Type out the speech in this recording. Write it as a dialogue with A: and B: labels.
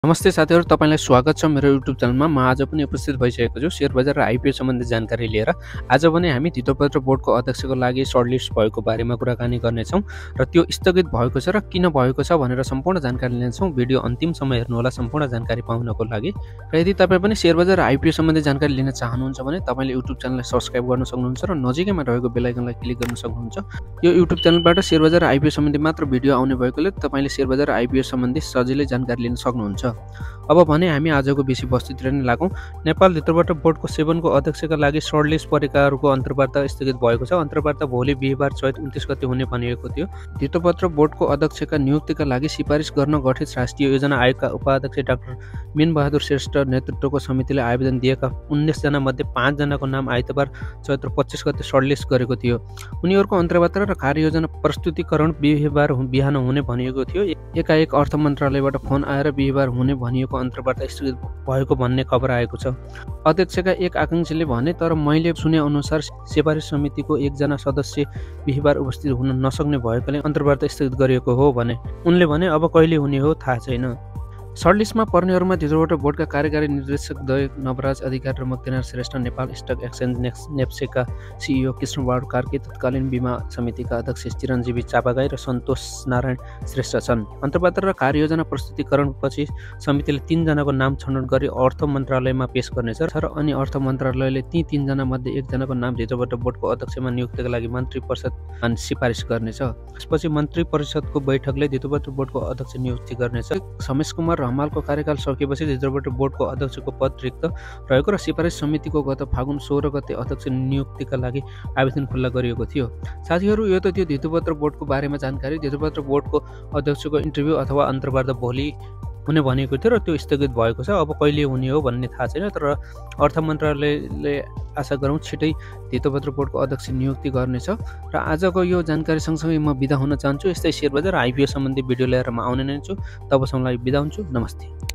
A: नमस्ते साथीहरु, तपाईलाई स्वागत छ मेरो युट्युब च्यानलमा। म आज पनि उपस्थित भइसकेको छु शेयर बजार र आइपिओ सम्बन्धी जानकारी लिएर। आज पनि हामी धितोपत्र बोर्डको अध्यक्षको लागि सर्टलिस्ट भएको बारेमा कुराकानी गर्नेछौँ र त्यो स्थगित भएको छ र किन भएको छ भनेर सम्पूर्ण जानकारी लिनेछौँ। भिडियो अन्तिमसम्म हेर्नु होला सम्पूर्ण जानकारी पाउनको लागि। र यदि तपाई पनि शेयर बजार र आइपिओ सम्बन्धी जानकारी लिन चाहनुहुन्छ भने तपाईले युट्युब च्यानललाई सब्स्क्राइब गर्न सक्नुहुन्छ र नजिकैमा रहेको बेल आइकनलाई क्लिक गर्न सक्नुहुन्छ। यो युट्युब च्यानलबाट शेयर बजार र आइपिओ सम्बन्धी मात्र भिडियो आउने भएकोले तपाईले शेयर बजार र आइपिओ सम्बन्धी सजिलै जानकारी लिन सक्नुहुन्छ। अब भने हामी आजको विषयवस्तुतिर नै लागौं। नेपाल धितोपत्र बोर्डको सेबनको अध्यक्षका लागि सर्टलिस्ट परीक्षाहरूको अन्तर्वार्ता स्थगित भएको छ। अन्तर्वार्ता भोलि बिहीबार चैत 29 गते हुने भनिएको थियो। धितोपत्र बोर्डको अध्यक्षका नियुक्तिका लागि सिफारिस गर्न गठित राष्ट्रिय योजना आयोगका उपाध्यक्ष डाक्टर मीन बहादुर श्रेष्ठ नेतृत्वको समितिले आवेदन दिएका 19 जना मध्ये 5 जनाको नाम आइतबार चैत्र 25 गते सर्टलिस्ट गरेको थियो। उनीहरूको अन्तर्वार्ता र कार्ययोजना प्रस्तुतिकरण बिहीबार बिहान हुने भनिएको थियो। एकाएक अर्थ मन्त्रालयबाट फोन आएर बिहीबार हुने भनिएको अन्तर्वार्ता स्थगित भएको भन्ने खबर आएको छ। अध्यक्षका एक आकांक्षीले भने, तर मैले सुने अनुसार सिफारिस समितिको एकजना सदस्य बिहीबार उपस्थित हुन नसक्ने भएकोले अन्तर्वार्ता स्थगित गरिएको हो भने। उनले भने अब कहिले हुने हो थाहा छैन। सर्टलिस्टमा पर्नेहरूमा धितोपत्र बोर्डका कार्यकारी निर्देशक दय नवराज अधिकारी र मुक्तिनारायण श्रेष्ठ, नेपाल स्टक एक्सचेन्ज नेप्सेका सिइओ कृष्णबहादुर कार्की, तत्कालीन बीमा समितिका अध्यक्ष चिरञ्जीवी चापागाई र सन्तोष नारायण श्रेष्ठ छन्। अन्तर्वार्ता र कार्ययोजना प्रस्तुतिकरणपछि समितिले 3 जनाको नाम छनौट गरी अर्थ मन्त्रालयमा पेश गर्नेछ र अनि अर्थ मन्त्रालयले ती 3 जना मध्ये 1 जनाको नाम धितोपत्र बोर्डको अध्यक्षमा नियुक्तिका लागि मन्त्री परिषद सिफारिस गर्नेछ। त्यसपछि मन्त्री परिषदको बैठकले धितोपत्र बोर्डको अध्यक्ष नियुक्ति गर्नेछ। रमेश कुमार हमालको कार्यकाल सकिएपछि धितोपत्र बोर्डको अध्यक्षको पद रिक्त रहेको र सिफारिस समितिको गत फागुन 16 गते अध्यक्ष नियुक्तिका लागि आवेदन खुल्ला गरिएको थियो। साथीहरू, यो त थियो धितोपत्र बोर्डको बारेमा जानकारी। धितोपत्र बोर्डको अध्यक्षको इन्टरभ्यू अथवा अन्तर्वार्ता भोलि हुने भनेको थियो र त्यो स्थगित भएको छ। अब कहिले हुने हो भन्ने थाहा छैन, तर अर्थ मन्त्रालयले आशा गरौँ छिटै धितोपत्र बोर्डको अध्यक्ष नियुक्ति गर्नेछ। र आजको यो जानकारी सँगसँगै म बिदा हुन चाहन्छु। यस्तै शेयर बजार र आइपिओ सम्बन्धी भिडियो लिएर म आउने नै छु। तबसम्मलाई बिदा हुन्छु। नमस्ते।